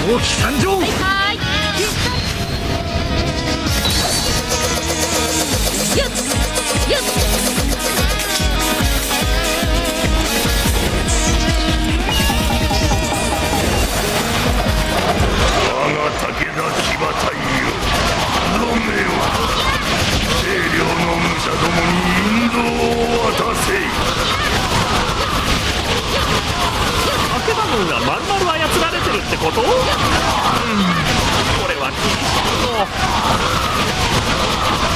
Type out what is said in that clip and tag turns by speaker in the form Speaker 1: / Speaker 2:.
Speaker 1: 早期参上。
Speaker 2: はいはい。ゆっゆっ。
Speaker 3: 我が武田騎馬隊よ、ロメオ、清涼の武者どもに引導を渡せ。
Speaker 4: 武田軍が丸々操られてるってこと？これは厳しいぞ。